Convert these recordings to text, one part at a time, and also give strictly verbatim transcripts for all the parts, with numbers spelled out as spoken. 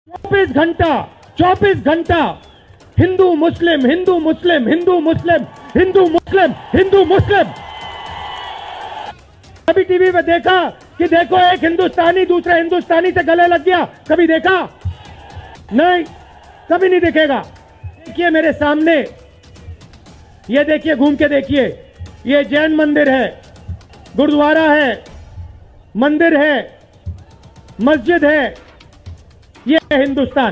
चौबीस घंटा चौबीस घंटा हिंदू मुस्लिम हिंदू मुस्लिम हिंदू मुस्लिम हिंदू मुस्लिम हिंदू मुस्लिम। कभी टीवी पे देखा कि देखो एक हिंदुस्तानी दूसरे हिंदुस्तानी से गले लग गया? कभी देखा? नहीं, कभी नहीं दिखेगा। देखिए मेरे सामने, ये देखिए, घूम के देखिए, ये जैन मंदिर है, गुरुद्वारा है, मंदिर है, मस्जिद है, ये है हिंदुस्तान।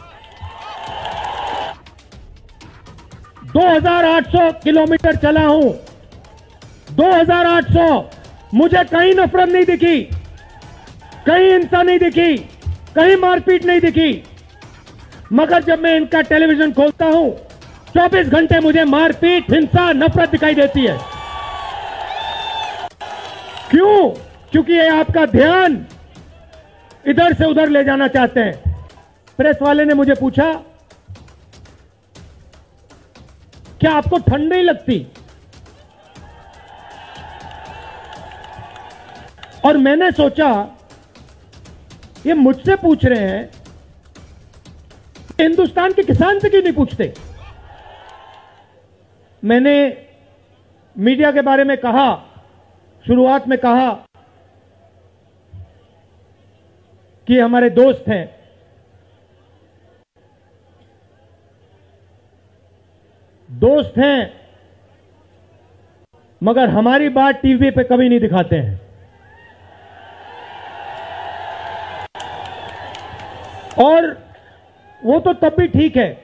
दो हज़ार आठ सौ किलोमीटर चला हूं, दो हज़ार आठ सौ। मुझे कहीं नफरत नहीं दिखी, कहीं हिंसा नहीं दिखी, कहीं मारपीट नहीं दिखी। मगर जब मैं इनका टेलीविजन खोलता हूं, चौबीस घंटे मुझे मारपीट, हिंसा, नफरत दिखाई देती है। क्यों? क्योंकि ये आपका ध्यान इधर से उधर ले जाना चाहते हैं। प्रेस वाले ने मुझे पूछा, क्या आपको ठंड नहीं लगती? और मैंने सोचा, ये मुझसे पूछ रहे हैं, हिंदुस्तान के किसान से क्यों नहीं पूछते? मैंने मीडिया के बारे में कहा, शुरुआत में कहा कि हमारे दोस्त हैं। दोस्त हैं, मगर हमारी बात टीवी पे कभी नहीं दिखाते हैं। और वो तो तब भी ठीक है,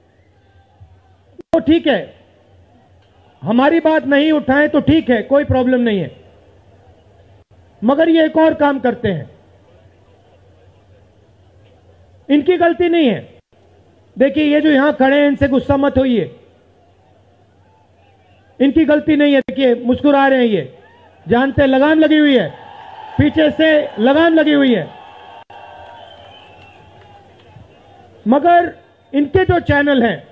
वो ठीक है, हमारी बात नहीं उठाएं तो ठीक है, कोई प्रॉब्लम नहीं है। मगर ये एक और काम करते हैं, इनकी गलती नहीं है। देखिए, ये जो यहां खड़े हैं, इनसे गुस्सा मत होइए, इनकी गलती नहीं है। देखिए, मुस्कुरा रहे हैं, ये जानते लगाम लगी हुई है, पीछे से लगाम लगी हुई है। मगर इनके जो चैनल हैं,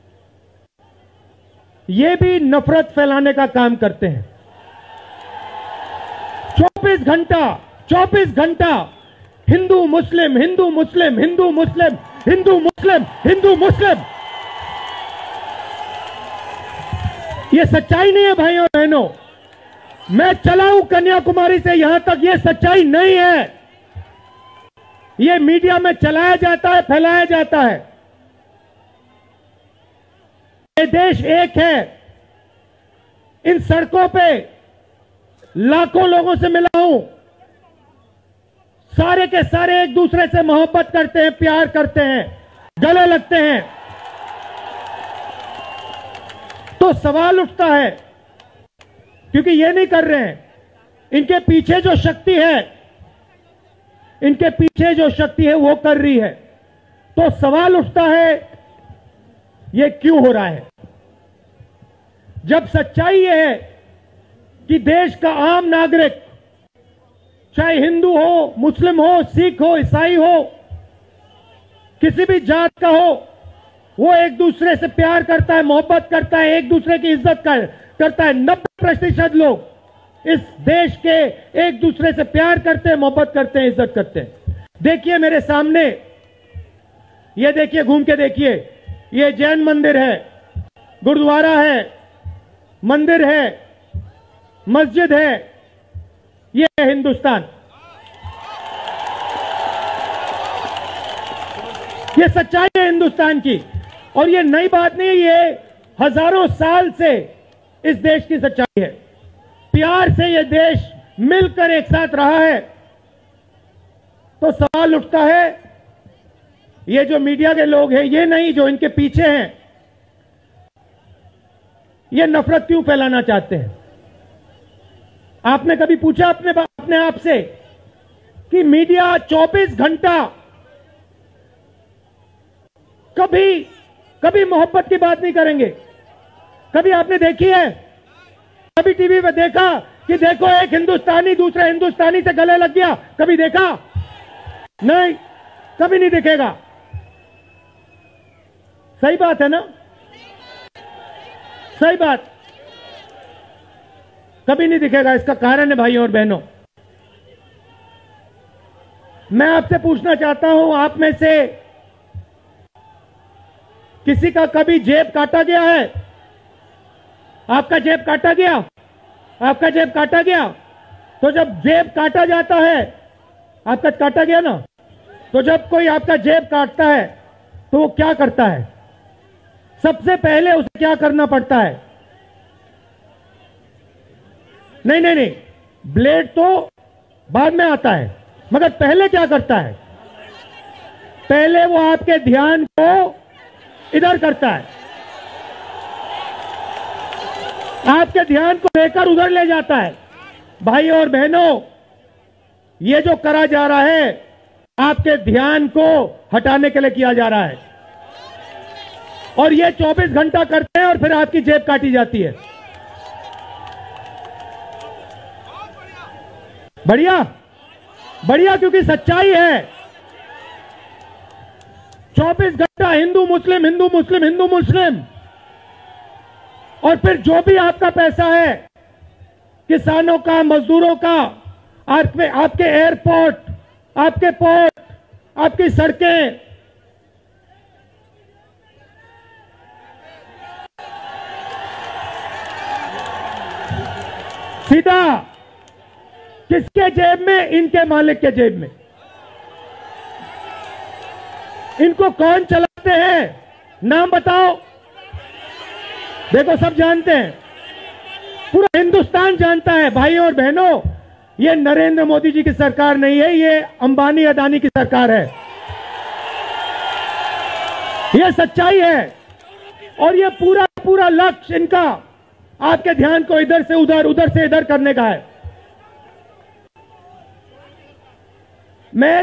ये भी नफरत फैलाने का काम करते हैं। चौबीस घंटा चौबीस घंटा हिंदू मुस्लिम हिंदू मुस्लिम हिंदू मुस्लिम हिंदू मुस्लिम हिंदू मुस्लिम। ये सच्चाई नहीं है भाइयों और बहनों। मैं चला हूं कन्याकुमारी से यहां तक, ये सच्चाई नहीं है। ये मीडिया में चलाया जाता है, फैलाया जाता है। ये देश एक है। इन सड़कों पे लाखों लोगों से मिला हूं, सारे के सारे एक दूसरे से मोहब्बत करते हैं, प्यार करते हैं, गले लगते हैं। तो सवाल उठता है, क्योंकि ये नहीं कर रहे हैं, इनके पीछे जो शक्ति है, इनके पीछे जो शक्ति है वो कर रही है। तो सवाल उठता है, ये क्यों हो रहा है? जब सच्चाई ये है कि देश का आम नागरिक, चाहे हिंदू हो, मुस्लिम हो, सिख हो, ईसाई हो, किसी भी जात का हो, वो एक दूसरे से प्यार करता है, मोहब्बत करता है, एक दूसरे की इज्जत कर, करता है। नब्बे प्रतिशत लोग इस देश के एक दूसरे से प्यार करते हैं, मोहब्बत करते हैं, इज्जत करते हैं। देखिए मेरे सामने, ये देखिए, घूम के देखिए, ये जैन मंदिर है, गुरुद्वारा है, मंदिर है, मस्जिद है, ये है हिंदुस्तान। ये सच्चाई है हिंदुस्तान की, और ये नई बात नहीं है, ये हजारों साल से इस देश की सच्चाई है। प्यार से ये देश मिलकर एक साथ रहा है। तो सवाल उठता है, ये जो मीडिया के लोग हैं, ये नहीं, जो इनके पीछे हैं, ये नफरत क्यों फैलाना चाहते हैं? आपने कभी पूछा अपने अपने आप से कि मीडिया चौबीस घंटा कभी कभी मोहब्बत की बात नहीं करेंगे? कभी आपने देखी है? कभी टीवी पे देखा कि देखो एक हिंदुस्तानी दूसरे हिंदुस्तानी से गले लग गया? कभी देखा? नहीं, कभी नहीं दिखेगा। सही बात है ना? सही बात, कभी नहीं दिखेगा। इसका कारण है भाइयों और बहनों, मैं आपसे पूछना चाहता हूं, आप में से किसी का कभी जेब काटा गया है? आपका जेब काटा गया? आपका जेब काटा गया? तो जब जेब काटा जाता है, आपका काटा गया ना, तो जब कोई आपका जेब काटता है तो वो क्या करता है? सबसे पहले उसे क्या करना पड़ता है? नहीं नहीं नहीं, ब्लेड तो बाद में आता है, मगर पहले क्या करता है? पहले वो आपके ध्यान को इधर करता है, आपके ध्यान को लेकर उधर ले जाता है। भाई और बहनों, ये जो करा जा रहा है आपके ध्यान को हटाने के लिए किया जा रहा है, और ये चौबीस घंटा करते हैं और फिर आपकी जेब काटी जाती है। बढ़िया बढ़िया, क्योंकि सच्चाई है। चौबीस घंटा हिंदू मुस्लिम हिंदू मुस्लिम हिंदू मुस्लिम, और फिर जो भी आपका पैसा है, किसानों का, मजदूरों का, आपके आपके एयरपोर्ट, आपके पोर्ट, आपकी सड़कें, सीधा किसके जेब में? इनके मालिक के जेब में। इनको कौन चलाते हैं? नाम बताओ। देखो, सब जानते हैं, पूरा हिंदुस्तान जानता है। भाई और बहनों, ये नरेंद्र मोदी जी की सरकार नहीं है, ये अंबानी अदानी की सरकार है। ये सच्चाई है, और ये पूरा पूरा लक्ष्य इनका आपके ध्यान को इधर से उधर, उधर से इधर करने का है। मैं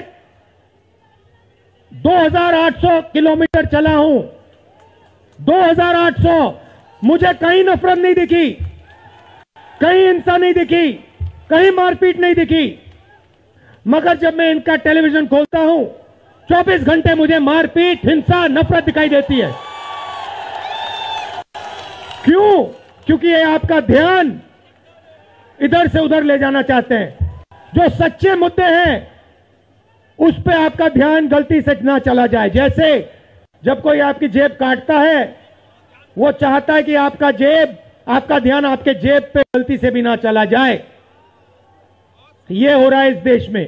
दो हज़ार आठ सौ किलोमीटर चला हूं, दो हज़ार आठ सौ, मुझे कहीं नफरत नहीं दिखी, कहीं हिंसा नहीं दिखी, कहीं मारपीट नहीं दिखी। मगर जब मैं इनका टेलीविजन खोलता हूं, चौबीस घंटे मुझे मारपीट, हिंसा, नफरत दिखाई देती है। क्यों? क्योंकि ये आपका ध्यान इधर से उधर ले जाना चाहते हैं। जो सच्चे मुद्दे हैं उस पे आपका ध्यान गलती से ना चला जाए। जैसे जब कोई आपकी जेब काटता है, वो चाहता है कि आपका जेब आपका ध्यान आपके जेब पे गलती से भी ना चला जाए। ये हो रहा है इस देश में।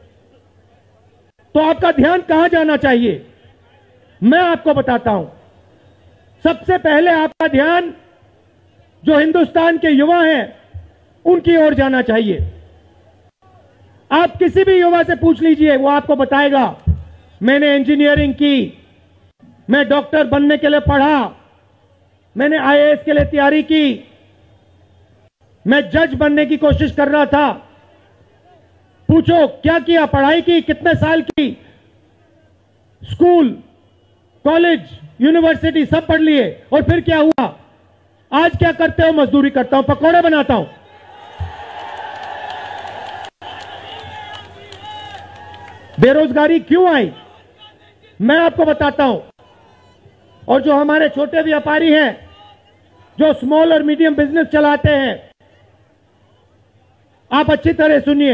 तो आपका ध्यान कहां जाना चाहिए? मैं आपको बताता हूं। सबसे पहले आपका ध्यान जो हिंदुस्तान के युवा हैं उनकी ओर जाना चाहिए। आप किसी भी युवा से पूछ लीजिए, वो आपको बताएगा, मैंने इंजीनियरिंग की, मैं डॉक्टर बनने के लिए पढ़ा, मैंने आई ए एस के लिए तैयारी की, मैं जज बनने की कोशिश कर रहा था। पूछो क्या किया? पढ़ाई की, कितने साल की, स्कूल, कॉलेज, यूनिवर्सिटी सब पढ़ लिए, और फिर क्या हुआ? आज क्या करते हो? मजदूरी करता हूं, पकौड़े बनाता हूं। बेरोजगारी क्यों आई? मैं आपको बताता हूं। और जो हमारे छोटे व्यापारी हैं, जो स्मॉल और मीडियम बिजनेस चलाते हैं, आप अच्छी तरह सुनिए,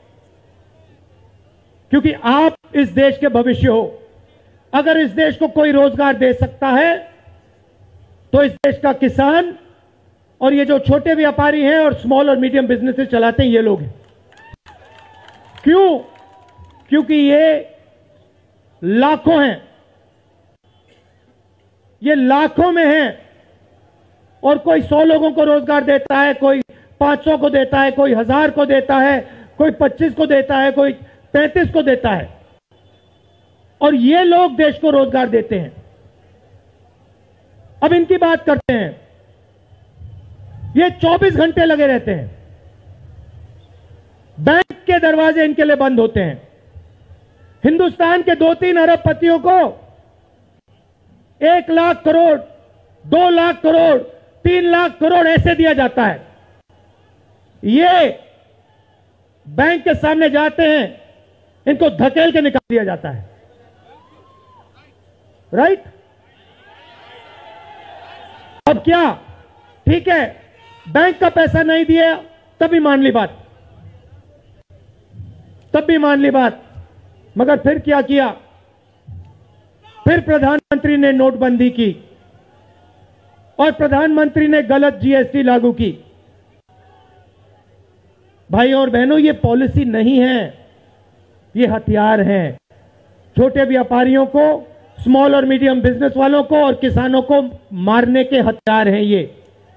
क्योंकि आप इस देश के भविष्य हो। अगर इस देश को कोई रोजगार दे सकता है तो इस देश का किसान और ये जो छोटे व्यापारी हैं और स्मॉल और मीडियम बिजनेसेस चलाते हैं, ये लोग हैं। क्यों? क्योंकि ये लाखों हैं, ये लाखों में हैं, और कोई सौ लोगों को रोजगार देता है, कोई पांच सौ को देता है, कोई हजार को देता है, कोई पच्चीस को देता है, कोई पैंतीस को देता है, और ये लोग देश को रोजगार देते हैं। अब इनकी बात करते हैं। ये चौबीस घंटे लगे रहते हैं, बैंक के दरवाजे इनके लिए बंद होते हैं। हिंदुस्तान के दो तीन अरब पतियों को एक लाख करोड़, दो लाख करोड़, तीन लाख करोड़ ऐसे दिया जाता है। ये बैंक के सामने जाते हैं, इनको धकेल के निकाल दिया जाता है। राइट? अब क्या? ठीक है, बैंक का पैसा नहीं दिया तभी मान ली बात, तब भी मान ली बात, मगर फिर क्या किया? फिर प्रधानमंत्री ने नोटबंदी की और प्रधानमंत्री ने गलत जीएसटी लागू की। भाइयों और बहनों, ये पॉलिसी नहीं है, ये हथियार हैं। छोटे व्यापारियों को, स्मॉल और मीडियम बिजनेस वालों को और किसानों को मारने के हथियार हैं ये।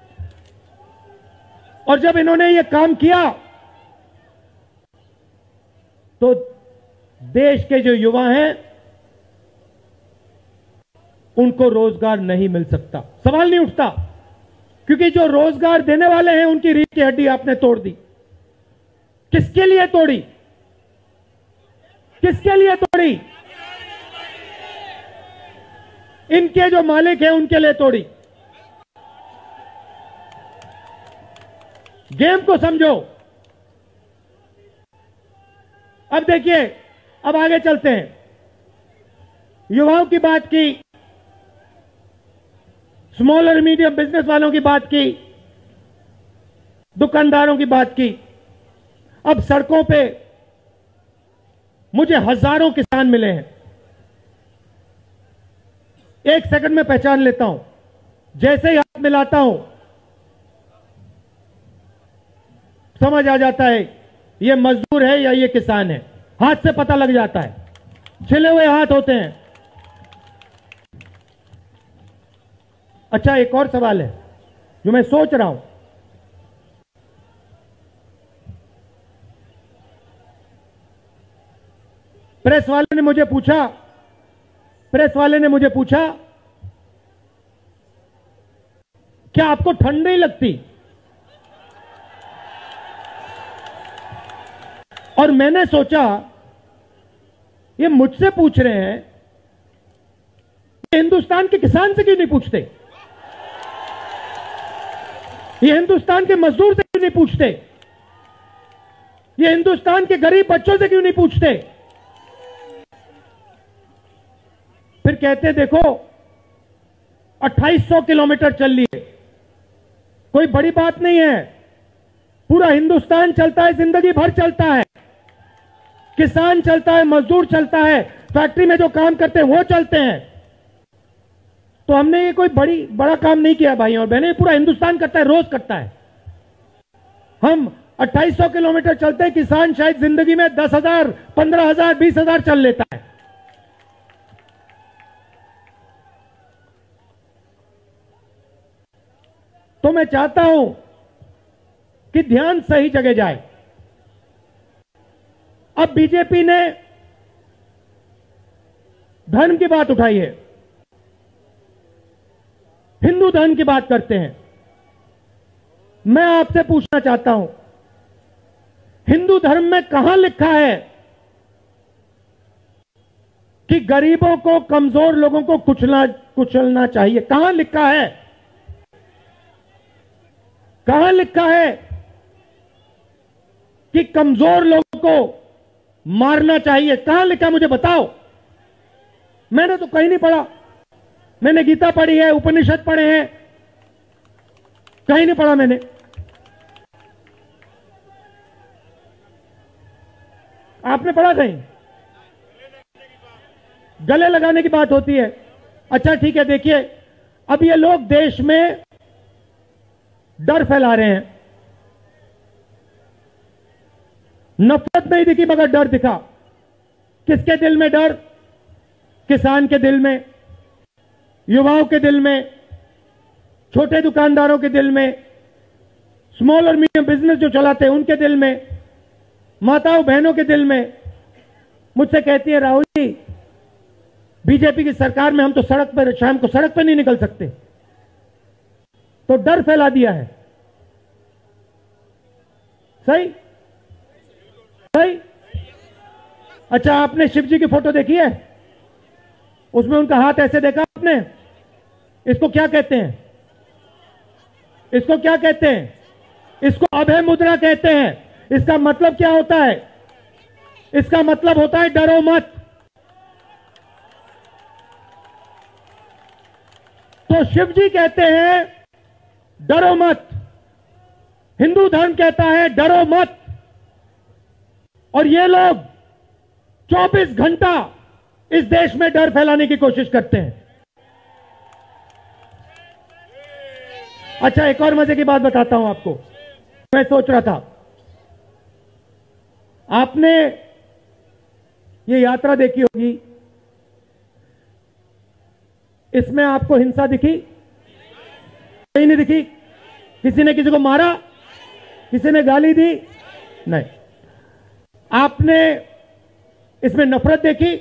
और जब इन्होंने ये काम किया तो देश के जो युवा हैं उनको रोजगार नहीं मिल सकता, सवाल नहीं उठता, क्योंकि जो रोजगार देने वाले हैं उनकी रीढ़ की हड्डी आपने तोड़ दी। किसके लिए तोड़ी? किसके लिए तोड़ी? इनके जो मालिक हैं उनके लिए तोड़ी। गेम को समझो। अब देखिए, अब आगे चलते हैं। युवाओं की बात की, स्मॉल और मीडियम बिजनेस वालों की बात की, दुकानदारों की बात की। अब सड़कों पे मुझे हजारों किसान मिले हैं। एक सेकंड में पहचान लेता हूं, जैसे ही हाथ मिलाता हूं समझ आ जाता है ये मजदूर है या ये किसान है। हाथ से पता लग जाता है, छिले हुए हाथ होते हैं। अच्छा, एक और सवाल है जो मैं सोच रहा हूं। प्रेस वाले ने मुझे पूछा प्रेस वाले ने मुझे पूछा क्या आपको ठंड नहीं लगती? और मैंने सोचा ये मुझसे पूछ रहे हैं, ये हिंदुस्तान के किसान से क्यों नहीं पूछते? ये हिंदुस्तान के मजदूर से क्यों नहीं पूछते? ये हिंदुस्तान के गरीब बच्चों से क्यों नहीं पूछते? फिर कहते देखो अट्ठाईस सौ किलोमीटर चल लिए, कोई बड़ी बात नहीं है। पूरा हिंदुस्तान चलता है, जिंदगी भर चलता है। किसान चलता है, मजदूर चलता है, फैक्ट्री में जो काम करते हैं वो चलते हैं। तो हमने ये कोई बड़ी बड़ा काम नहीं किया भाई और बहनें, पूरा हिंदुस्तान करता है, रोज करता है। हम अट्ठाईस सौ किलोमीटर चलते हैं, किसान शायद जिंदगी में दस हजार पंद्रह हजार बीस हजार चल लेता है। तो मैं चाहता हूं कि ध्यान सही जगह जाए। अब बीजेपी ने धर्म की बात उठाई है, हिंदू धर्म की बात करते हैं। मैं आपसे पूछना चाहता हूं, हिंदू धर्म में कहां लिखा है कि गरीबों को, कमजोर लोगों को कुचलना कुचलना चाहिए? कहां लिखा है? कहां लिखा है कि कमजोर लोगों को मारना चाहिए? कहां लिखा, मुझे बताओ। मैंने तो कहीं नहीं पढ़ा। मैंने गीता पढ़ी है, उपनिषद पढ़े हैं, कहीं नहीं पढ़ा मैंने। आपने पढ़ा कहीं? गले लगाने की बात होती है। अच्छा ठीक है, देखिए अब ये लोग देश में डर फैला रहे हैं। नफरत नहीं दिखी मगर डर दिखा। किसके दिल में डर? किसान के दिल में, युवाओं के दिल में, छोटे दुकानदारों के दिल में, स्मॉल और मीडियम बिजनेस जो चलाते हैं उनके दिल में, माताओं बहनों के दिल में। मुझसे कहती है राहुल जी, बीजेपी की सरकार में हम तो सड़क पर, शाम को सड़क पर नहीं निकल सकते। तो डर फैला दिया है। सही सही। अच्छा, आपने शिव जी की फोटो देखी है? उसमें उनका हाथ ऐसे देखा आपने? इसको क्या कहते हैं? इसको क्या कहते हैं? इसको अभय मुद्रा कहते हैं। इसका मतलब क्या होता है? इसका मतलब होता है डरो मत। तो शिव जी कहते हैं डरो मत, हिंदू धर्म कहता है डरो मत। और ये लोग चौबीस घंटा इस देश में डर फैलाने की कोशिश करते हैं। अच्छा, एक और मजे की बात बताता हूं आपको। मैं सोच रहा था, आपने ये यात्रा देखी होगी, इसमें आपको हिंसा दिखी? कहीं नहीं दिखी? किसी ने किसी को मारा? किसी ने गाली दी? नहीं। आपने इसमें नफरत देखी?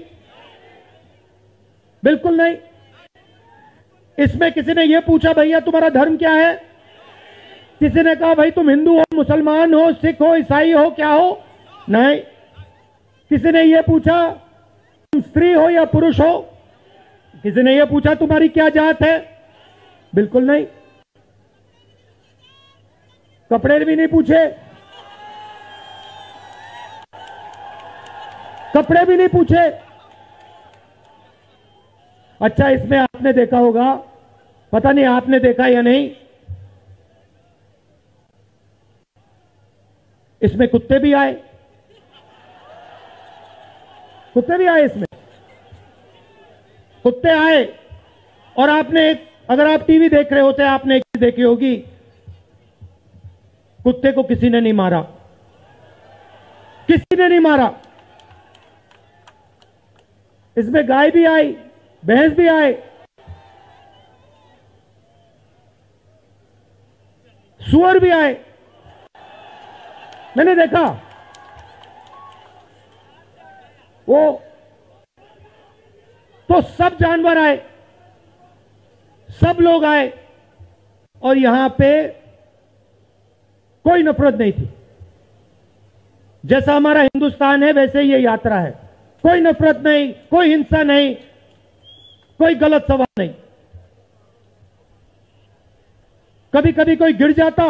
बिल्कुल नहीं। इसमें किसी ने यह पूछा भैया तुम्हारा धर्म क्या है? किसी ने कहा भाई तुम हिंदू हो, मुसलमान हो, सिख हो, ईसाई हो, क्या हो? नहीं। किसी ने यह पूछा तुम स्त्री हो या पुरुष हो? किसी ने यह पूछा तुम्हारी क्या जात है? बिल्कुल नहीं। कपड़े भी नहीं पूछे, कपड़े भी नहीं पूछे। अच्छा, इसमें आपने देखा होगा, पता नहीं आपने देखा या नहीं, इसमें कुत्ते भी आए। कुत्ते भी आए इसमें, कुत्ते आए। और आपने एक, अगर आप टीवी देख रहे होते, आपने एक चीज देखी होगी, कुत्ते को किसी ने नहीं मारा, किसी ने नहीं मारा। इसमें गाय भी आई, भैंस भी आए, सुअर भी आए, मैंने देखा। वो तो सब जानवर आए, सब लोग आए, और यहां पे कोई नफरत नहीं थी। जैसा हमारा हिंदुस्तान है वैसे ये यात्रा है, कोई नफरत नहीं, कोई हिंसा नहीं, कोई गलत सवाल नहीं। कभी कभी कोई गिर जाता,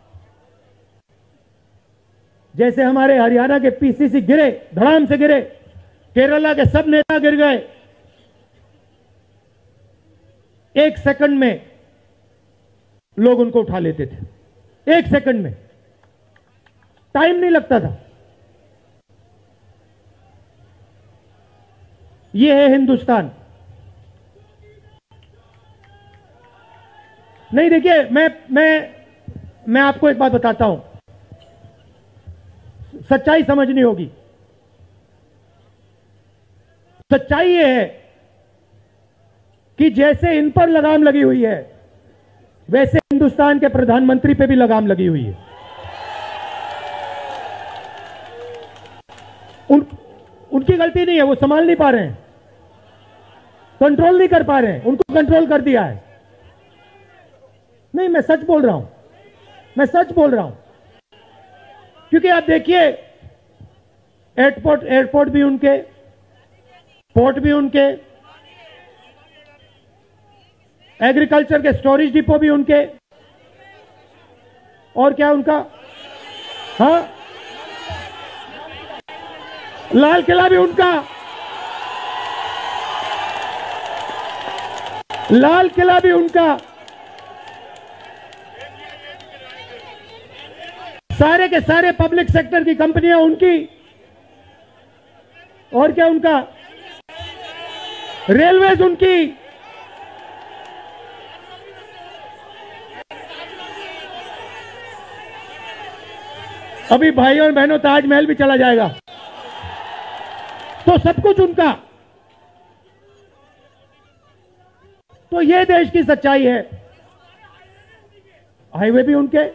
जैसे हमारे हरियाणा के पीसीसी गिरे, धड़ाम से गिरे, केरला के सब नेता गिर गए, एक सेकंड में लोग उनको उठा लेते थे, एक सेकंड में, टाइम नहीं लगता था। ये है हिंदुस्तान। नहीं, देखिए, मैं मैं मैं आपको एक बात बताता हूं, सच्चाई समझनी होगी। सच्चाई ये है कि जैसे इन पर लगाम लगी हुई है, वैसे हिंदुस्तान के प्रधानमंत्री पे भी लगाम लगी हुई है। उन, उनकी गलती नहीं है, वो संभाल नहीं पा रहे हैं, कंट्रोल नहीं कर पा रहे हैं, उनको कंट्रोल कर दिया है। नहीं, मैं सच बोल रहा हूं, मैं सच बोल रहा हूं। क्योंकि आप देखिए, एयरपोर्ट एयरपोर्ट भी उनके, पोर्ट भी उनके, एग्रीकल्चर के स्टोरेज डिपो भी उनके, और क्या उनका, हाँ, लाल किला भी उनका, लाल किला भी उनका, सारे के सारे पब्लिक सेक्टर की कंपनियां उनकी, और क्या उनका, रेलवेज उनकी, अभी भाइयों और बहनों ताजमहल भी चला जाएगा, तो सब कुछ उनका। तो ये देश की सच्चाई है। हाईवे भी उनके,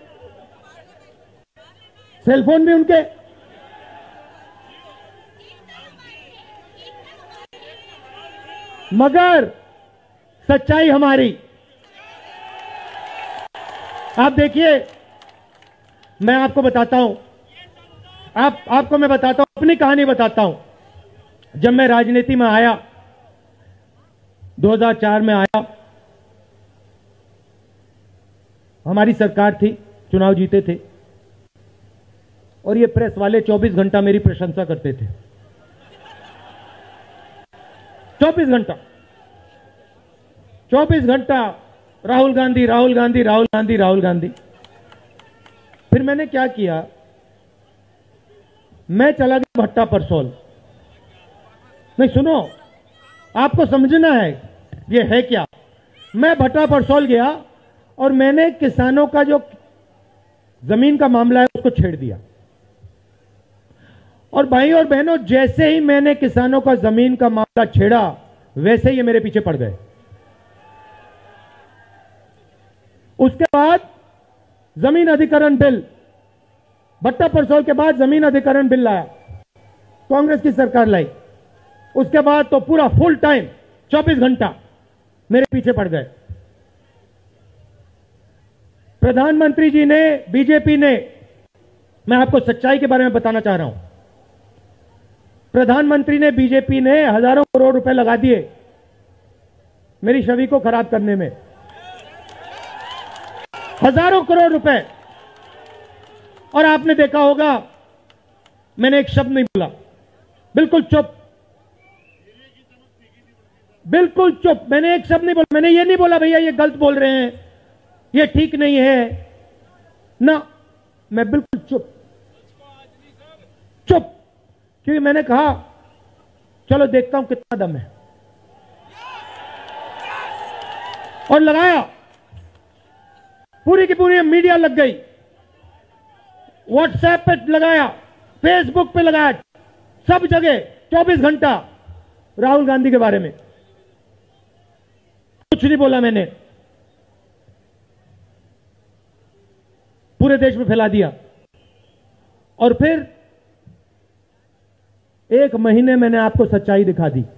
सेलफोन भी उनके, मगर सच्चाई हमारी। आप देखिए, मैं आपको बताता हूं, आप आपको मैं बताता हूं, अपनी कहानी बताता हूं। जब मैं राजनीति में आया, दो हज़ार चार में आया, हमारी सरकार थी, चुनाव जीते थे, और ये प्रेस वाले चौबीस घंटा मेरी प्रशंसा करते थे। चौबीस घंटा चौबीस घंटा राहुल गांधी, राहुल गांधी, राहुल गांधी, राहुल गांधी। फिर मैंने क्या किया, मैं चला गया भट्टा परसोल। नहीं, सुनो, आपको समझना है ये है क्या। मैं भट्टा परसौल गया और मैंने किसानों का जो जमीन का मामला है उसको छेड़ दिया। और भाई और बहनों, जैसे ही मैंने किसानों का जमीन का मामला छेड़ा वैसे ही ये मेरे पीछे पड़ गए। उसके बाद जमीन अधिकरण बिल, भट्टा परसौल के बाद जमीन अधिकरण बिल लाया, कांग्रेस की सरकार लाई। उसके बाद तो पूरा फुल टाइम चौबीस घंटा मेरे पीछे पड़ गए। प्रधानमंत्री जी ने, बीजेपी ने, मैं आपको सच्चाई के बारे में बताना चाह रहा हूं, प्रधानमंत्री ने, बीजेपी ने हजारों करोड़ रुपए लगा दिए मेरी छवि को खराब करने में। हजारों करोड़ रुपए। और आपने देखा होगा मैंने एक शब्द नहीं बोला, बिल्कुल चुप, बिल्कुल चुप। मैंने एक शब्द नहीं बोला। मैंने ये नहीं बोला भैया ये गलत बोल रहे हैं, ये ठीक नहीं है ना, मैं बिल्कुल चुप चुप क्योंकि मैंने कहा चलो देखता हूं कितना दम है। और लगाया, पूरी की पूरी मीडिया लग गई, व्हाट्सएप पे लगाया, फेसबुक पे लगाया, सब जगह चौबीस घंटा राहुल गांधी के बारे में। कुछ नहीं बोला मैंने, पूरे देश में फैला दिया। और फिर एक महीने मैंने आपको सच्चाई दिखा दी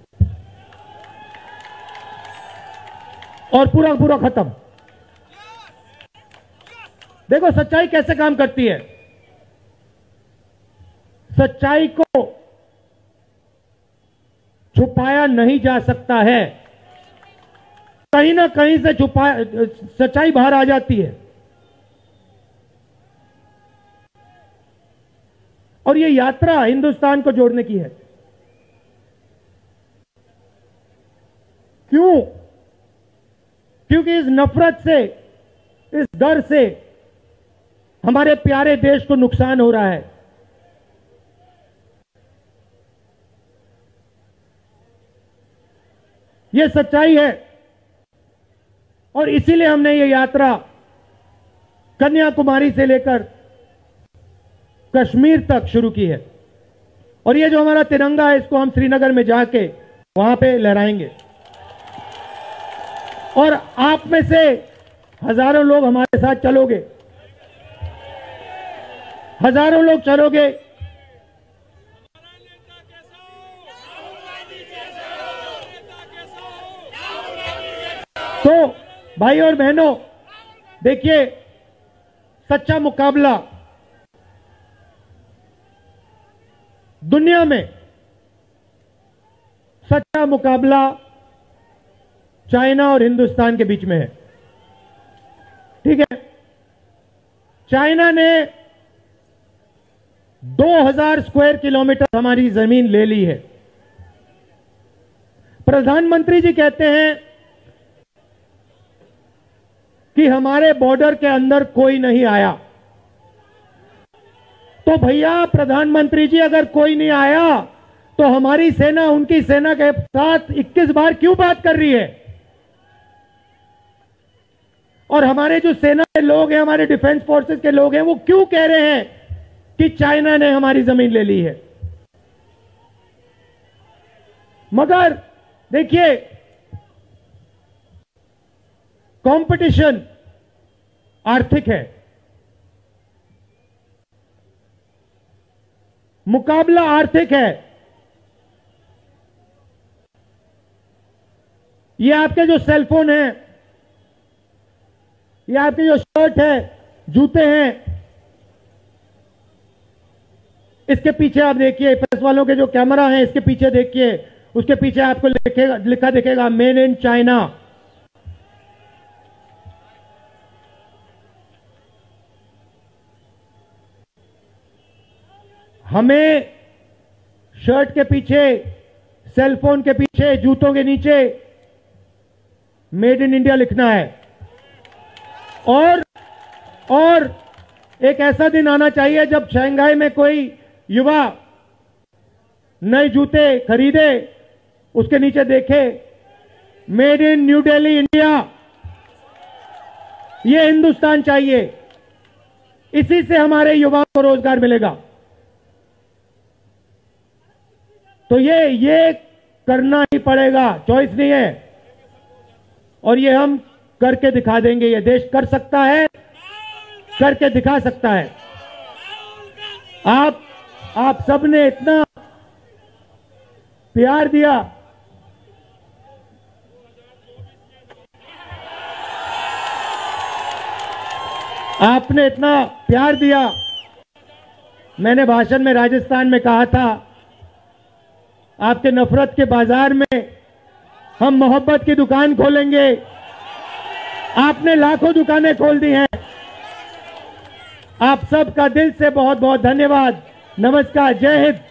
और पूरा पूरा खत्म। देखो सच्चाई कैसे काम करती है। सच्चाई को छुपाया नहीं जा सकता है, कहीं ना कहीं से छुपा सच्चाई बाहर आ जाती है। और ये यात्रा हिंदुस्तान को जोड़ने की है। क्यों? क्योंकि इस नफरत से, इस डर से हमारे प्यारे देश को नुकसान हो रहा है। यह सच्चाई है और इसीलिए हमने ये यात्रा कन्याकुमारी से लेकर कश्मीर तक शुरू की है। और ये जो हमारा तिरंगा है इसको हम श्रीनगर में जाके वहां पे लहराएंगे। और आप में से हजारों लोग हमारे साथ चलोगे, हजारों लोग चलोगे। तो भाई और बहनों, देखिए सच्चा मुकाबला दुनिया में, सच्चा मुकाबला चाइना और हिंदुस्तान के बीच में है। ठीक है, चाइना ने दो हज़ार स्क्वायर किलोमीटर हमारी जमीन ले ली है। प्रधानमंत्री जी कहते हैं कि हमारे बॉर्डर के अंदर कोई नहीं आया। तो भैया प्रधानमंत्री जी, अगर कोई नहीं आया तो हमारी सेना उनकी सेना के साथ इक्कीस बार क्यों बात कर रही है? और हमारे जो सेना के लोग हैं, हमारे डिफेंस फोर्सेस के लोग हैं, वो क्यों कह रहे हैं कि चाइना ने हमारी जमीन ले ली है? मगर देखिए, कंपटीशन आर्थिक है, मुकाबला आर्थिक है। ये आपके जो सेलफोन हैं, ये आपके जो शर्ट है, जूते हैं, इसके पीछे आप देखिए, प्रेस वालों के जो कैमरा हैं इसके पीछे देखिए, उसके पीछे आपको लिखेगा, लिखा दिखेगा मेड इन चाइना। हमें शर्ट के पीछे, सेलफोन के पीछे, जूतों के नीचे मेड इन इंडिया लिखना है। और और एक ऐसा दिन आना चाहिए जब शंघाई में कोई युवा नए जूते खरीदे उसके नीचे देखे made in New Delhi India. ये हिंदुस्तान चाहिए, इसी से हमारे युवाओं को रोजगार मिलेगा। तो ये ये करना ही पड़ेगा, चॉइस नहीं है। और ये हम करके दिखा देंगे। ये देश कर सकता है, करके दिखा सकता है। आप आप सबने इतना प्यार दिया, आपने इतना प्यार दिया। मैंने भाषण में राजस्थान में कहा था, आपके नफरत के बाजार में हम मोहब्बत की दुकान खोलेंगे। आपने लाखों दुकानें खोल दी हैं। आप सबका दिल से बहुत बहुत धन्यवाद। नमस्कार, जय हिंद।